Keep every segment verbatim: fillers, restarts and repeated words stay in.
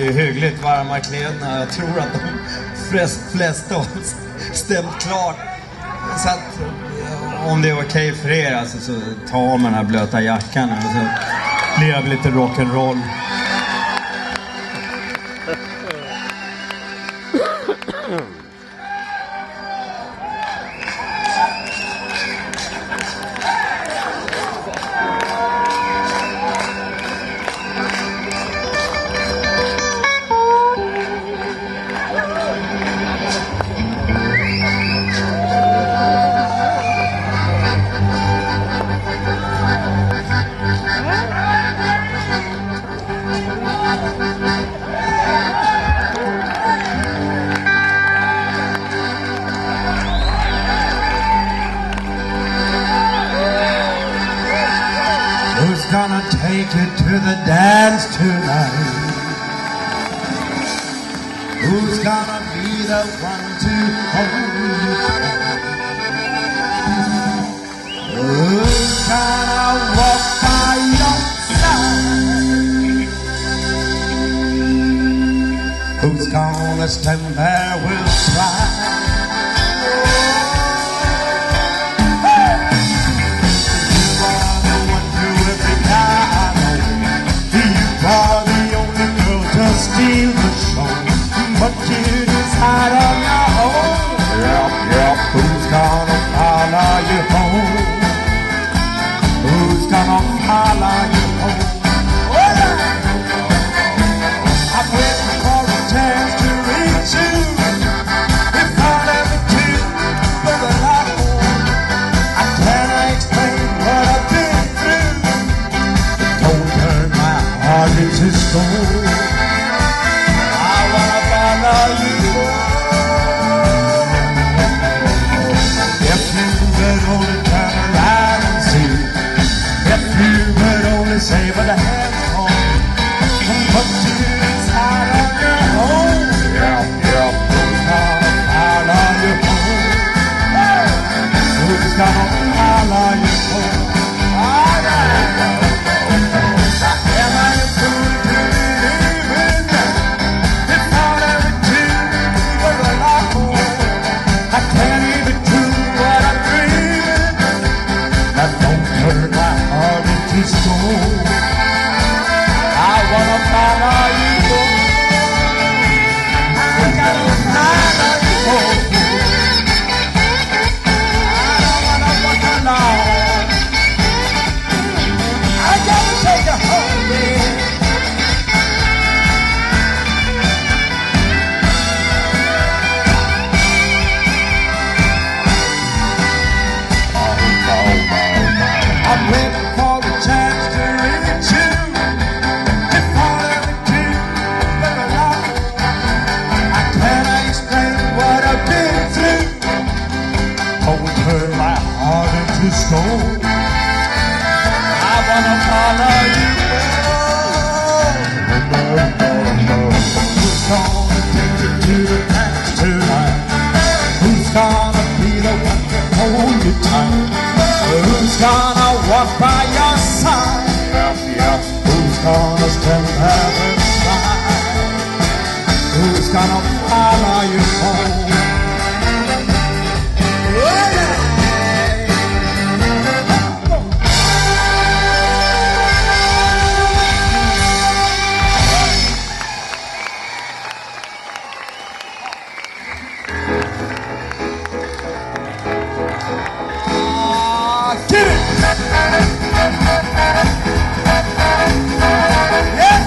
i hyggligt varma kläderna. Jag tror att de flest, flesta har stämt klart. Så att om det är okej för er alltså, så tar man den här blöta jackan och så blir det lite rock'n'roll. Gonna take you to the dance tonight? Who's gonna be the one to hold you tight? Who's gonna walk by your side? Who's gonna stand there with pride? Steal the show, but you decide on your own. Yep, yep. Who's gonna follow you home? Who's gonna follow you home? Oh, yeah. I'm waiting for a chance to reach you. If not ever to, but a lot more. I can't explain what I've been through. Don't turn my heart into stone. Say what the hands on, but you decide on your own. Yeah, yeah. Who's gonna follow you home? Who's gonna follow you home? All right. Am I a fool to believe in? It's not every two but a lot more. I can't even do what I'm dreaming. That don't turn my heart into stone. I wanna follow you home. I gotta follow you home. I don't wanna walk alone. I gotta take you home, yeah. I'm waiting for the chance to reach you. Turn my heart into stone. I wanna follow you home. Who's gonna take you to the dance tonight? Who's gonna be the one to hold you tight? Who's gonna walk by your side? Yep, yep. Who's gonna stand there beside? Who's gonna follow you home? Yeah.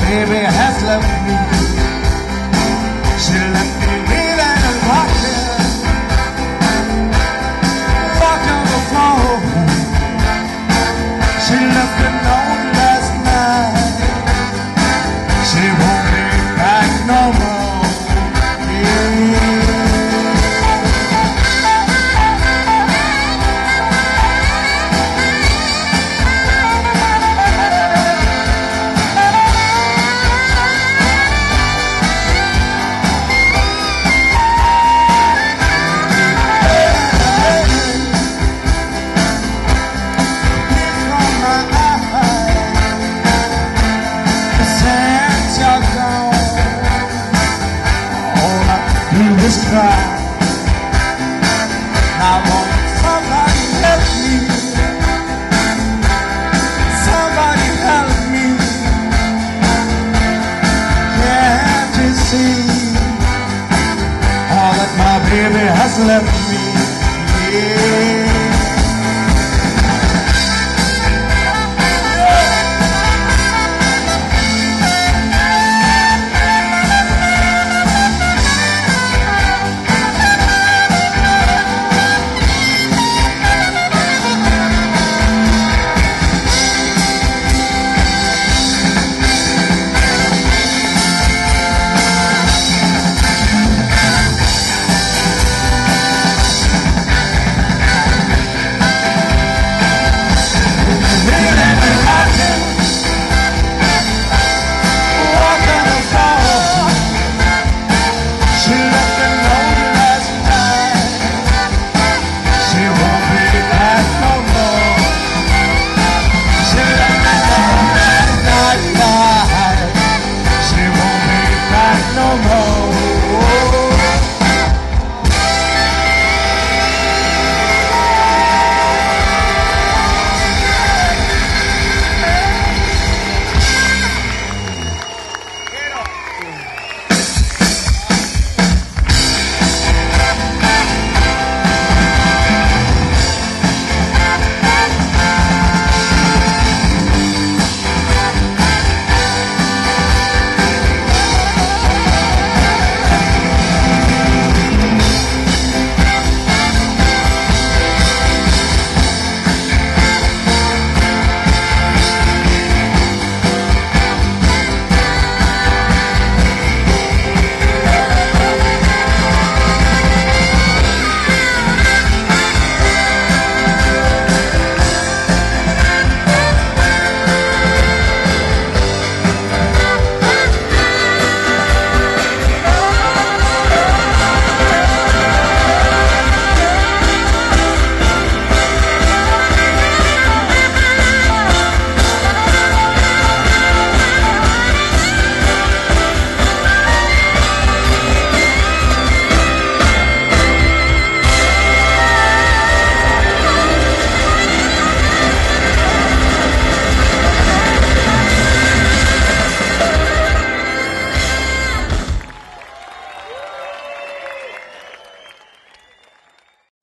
baby has left me. She left me leaving and walking, walking on the floor. She left me alone last night. She won't be back no more. Yeah. Cry. Now won't somebody help me? Somebody help me. Can't you see all that my baby has left me?